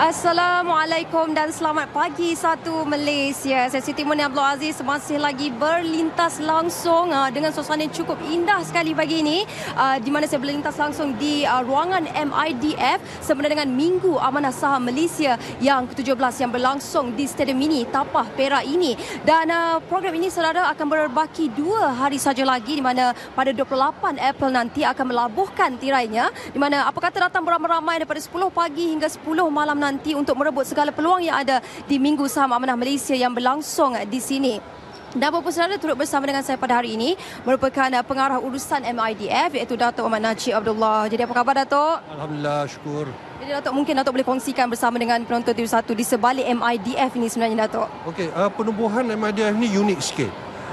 Assalamualaikum dan selamat pagi satu Malaysia. Saya Siti Muni Abdul Aziz masih lagi berlintas langsung dengan suasana yang cukup indah sekali pagi ini, di mana saya berlintas langsung di ruangan MIDF sempena dengan Minggu Amanah Saham Malaysia yang ke-17 yang berlangsung di Stadium Mini Tapah Perak ini. Dan program ini saudara akan berbaki 2 hari saja lagi, di mana pada 28 April nanti akan melabuhkan tirainya, di mana apa kata datang beramai-ramai daripada 10 pagi hingga 10 malam nanti untuk merebut segala peluang yang ada di Minggu Saham Amanah Malaysia yang berlangsung di sini. Dan beberapa saudara turut bersama dengan saya pada hari ini merupakan pengarah urusan MIDF, iaitu Datuk Muhammad Najib Abdullah. Jadi apa khabar Datuk? Alhamdulillah, syukur. Jadi Datuk, mungkin Datuk boleh kongsikan bersama dengan penonton TV1 di sebalik MIDF ini sebenarnya Datuk. Okey, penubuhan MIDF ni unik sikit.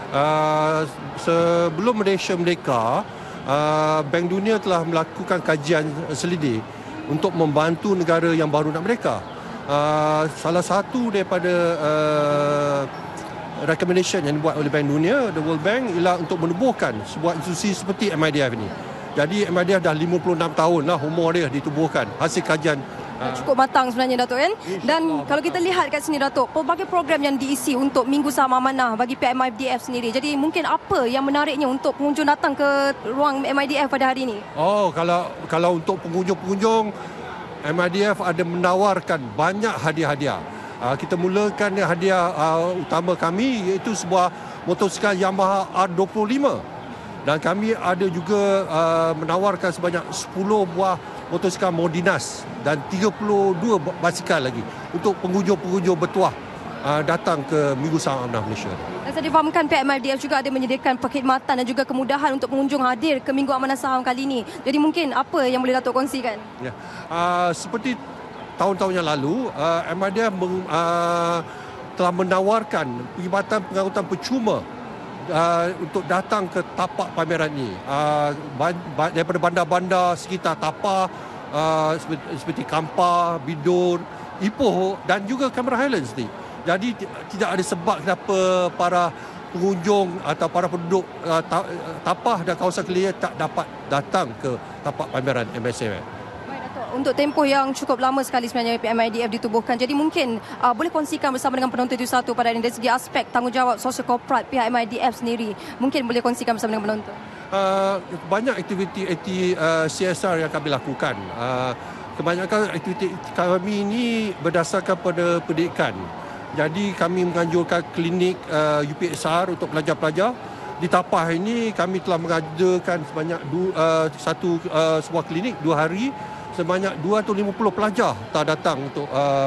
Sebelum Malaysia merdeka, Bank Dunia telah melakukan kajian selidik untuk membantu negara yang baru nak merdeka. Salah satu daripada recommendation yang dibuat oleh Bank Dunia, the World Bank, ialah untuk menubuhkan sebuah institusi seperti MIDF ini. Jadi MIDF dah 56 tahun lah umur dia ditubuhkan hasil kajian. Cukup matang sebenarnya Datuk kan. Dan kalau kita lihat kat sini Datuk, pelbagai program yang diisi untuk Minggu Saham Amanah bagi pihak MIDF sendiri. Jadi mungkin apa yang menariknya untuk pengunjung datang ke ruang MIDF pada hari ini? Kalau untuk pengunjung-pengunjung, MIDF ada menawarkan banyak hadiah-hadiah. Kita mulakan hadiah utama kami iaitu sebuah motosikal Yamaha R25. Dan kami ada juga menawarkan sebanyak 10 buah motosikal Modinas dan 32 basikal lagi untuk pengunjung-pengunjung bertuah datang ke Minggu Saham Amanah Malaysia. Dan saya difahamkan pihak MIDF juga ada menyediakan perkhidmatan dan juga kemudahan untuk pengunjung hadir ke Minggu Amanah Saham kali ini. Jadi mungkin apa yang boleh Datuk kongsikan? Ya, seperti tahun-tahun yang lalu, MIDF telah menawarkan perkhidmatan pengangkutan percuma untuk datang ke tapak pameran ini, daripada bandar-bandar sekitar tapak seperti Kampar, Bidor, Ipoh dan juga Cameron Highlands ni. Jadi tidak ada sebab kenapa para pengunjung atau para penduduk Tapah dan kawasan Kelihir tak dapat datang ke tapak pameran MSMF. Untuk tempoh yang cukup lama sekali sebenarnya MIDF ditubuhkan. Jadi mungkin boleh kongsikan bersama dengan penonton itu satu pada dari segi aspek tanggungjawab sosial korporat pihak MIDF sendiri. Mungkin boleh kongsikan bersama dengan penonton. Banyak aktiviti CSR yang kami lakukan. Kebanyakan aktiviti kami ini berdasarkan pada pendidikan. Jadi kami menganjurkan klinik UPSR untuk pelajar-pelajar. Di Tapah ini kami telah mengadakan sebanyak sebuah klinik 2 hari. Sebanyak 250 pelajar telah datang untuk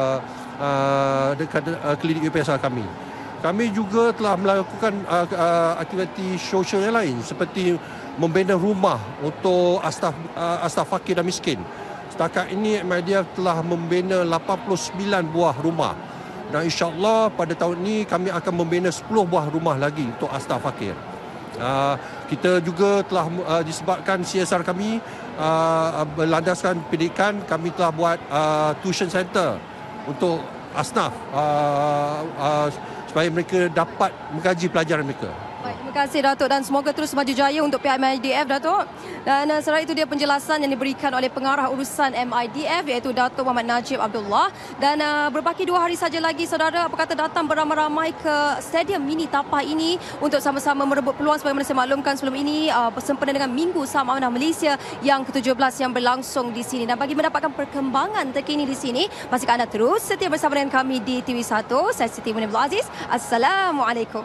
dekat klinik UPSR kami. Kami juga telah melakukan aktiviti sosial yang lain seperti membina rumah untuk astaf fakir dan miskin. Setakat ini MIDF telah membina 89 buah rumah. Dan insya-Allah pada tahun ini kami akan membina 10 buah rumah lagi untuk astaf fakir. Kita juga telah disebabkan CSR kami berlandaskan pendidikan, kami telah buat tuition center untuk asnaf supaya mereka dapat mengkaji pelajaran mereka. Baik, terima kasih Datuk dan semoga terus maju jaya untuk pihak MIDF Datuk. Dan selain itu dia penjelasan yang diberikan oleh pengarah urusan MIDF iaitu Datuk Muhammad Najib Abdullah. Dan berbaki 2 hari saja lagi saudara, apa kata datang beramai-ramai ke Stadium Mini Tapah ini untuk sama-sama merebut peluang sebagaimana saya maklumkan sebelum ini bersempena dengan Minggu Saham Amanah Malaysia yang ke-17 yang berlangsung di sini. Dan bagi mendapatkan perkembangan terkini di sini, pastikan anda terus setia bersama dengan kami di TV1. Saya Siti Muni Abdul Aziz. Assalamualaikum.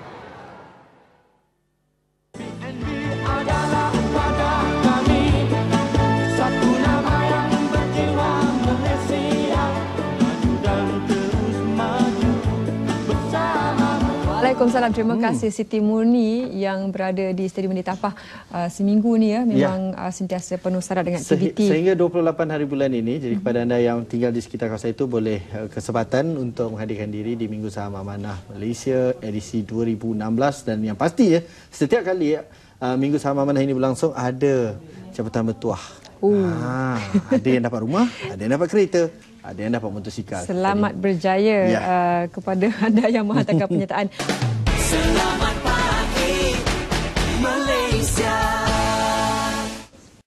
Waalaikumsalam. Terima kasih Siti Murni yang berada di Stadium Mini Tapah seminggu ni memang sentiasa penuh syarat dengan aktiviti. Sehingga 28 hari bulan ini, jadi kepada anda yang tinggal di sekitar kawasan itu boleh kesempatan untuk menghadirkan diri di Minggu Saham Amanah Malaysia edisi 2016 dan yang pasti setiap kali Minggu Saham Amanah ini berlangsung ada jabatan bertuah. Ada yang dapat rumah, ada yang dapat kereta, ada yang dapat motosikal. Selamat berjaya kepada anda yang menghantarkan penyertaan. Selamat